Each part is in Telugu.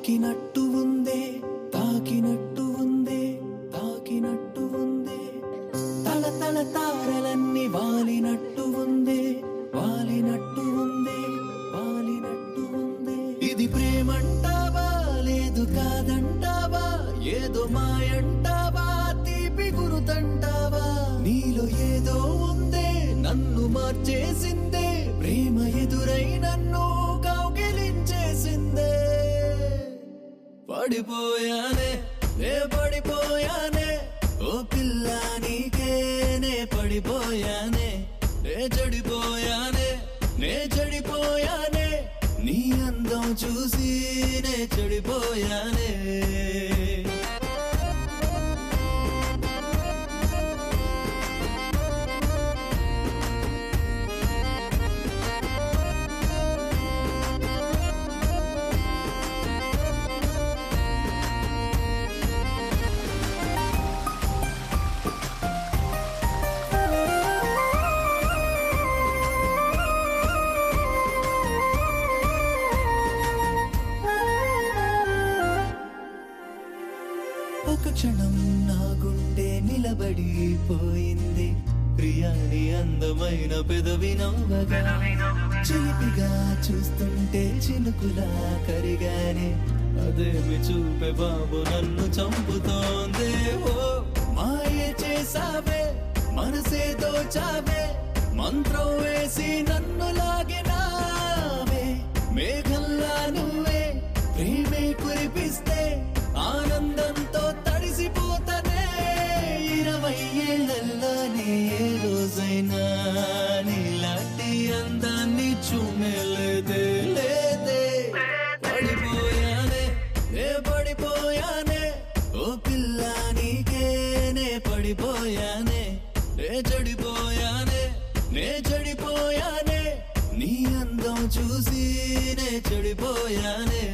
తాకినట్టు ఉందే తాకినట్టు ఉందే తాకినట్టు ఉందే తల తల తారలన్నీ వాలినట్టు ఉందే వాలినట్టు ఉందే వాలినట్టు ఉందే ఇది ప్రేమంటావా లేదు కాదంటావా ఏదో మాయంటావా తీపి గురుతంటావా నీలో ఏదో ఉందే నన్ను మార్చేసిందే ప్రేమ ఎదురై నన్ను కౌగిలించేసిందే పడిపోయానే నే పడిపోయానే ఓ పిల్ల నీకే నే పడిపోయానే నే చెడిపోయానే నే చెడిపోయానే నీ అందం చూసి నే చెడిపోయానే ఒక క్షణం నా గుండె నిలబడిపోయింది ప్రియాని అందమైన పెదవి నవ్వగా చిలిపిగా చూస్తుంటే చినుకులా కరిగానే అదేమి చూపే బాబు నన్ను చంపుతోందే ఓ మాయే చేసావే మనసే దోచావే మంత్రం వేసి నన్ను లాగినావే మేఘల్లా నువ్వే ప్రేమే కురిపిస్తే ఆనందంతో తడిసిపోతనే 20 ఏళ్లలోనే ఏ రోజైనా నీలాంటి అందాన్ని చూమెలేదే లేదే పడిపోయానే నే పడిపోయానే ఓ పిల్ల నీకే నే పడిపోయానే నే చెడిపోయానే నే చెడిపోయానే నీ అందం చూసి నే చెడిపోయానే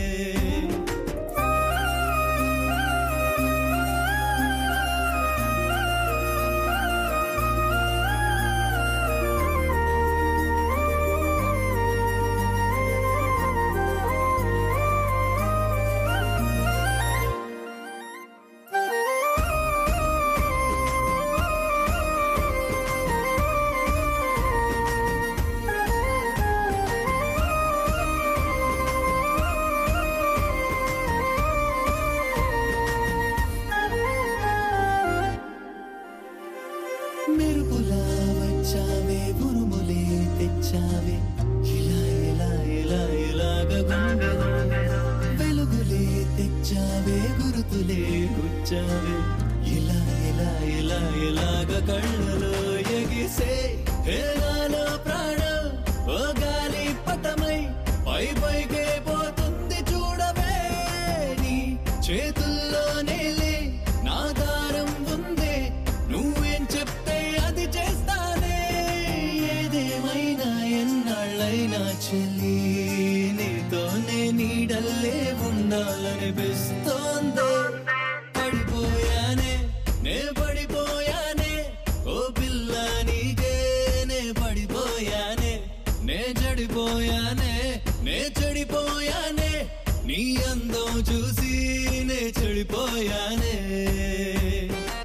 మెరుపులా వచ్చావే ఉరుములే తెచ్చావే ఇలా ఇలా ఇలా ఇలాగా వెలుగులే తెచ్చావే గురుతులే గుచ్చావే ఇలా ఇలా ఇలా ఇలాగా కళ్ళలో ఎగిసే హేళాలో ప్రాణం ఓ గాలి పటమై పై పైకే పోతుంది చూడవే నీ చేతుల్లో నేలే నా దారం ఉందే నువ్వేం చెప్తే అది చేస్తానే ఏదేమైనా ఎన్నాళ్ళైనా చెల్లి నీతోనే నీడల్లే ఉండాలనిపిస్తోందో పడిపోయానే నే పడిపోయానే ఓ పిల్ల నీకే నే పడిపోయానే నే చెడిపోయానే నే చెడిపోయానే నీ అందం చూసి నే చెడిపోయానే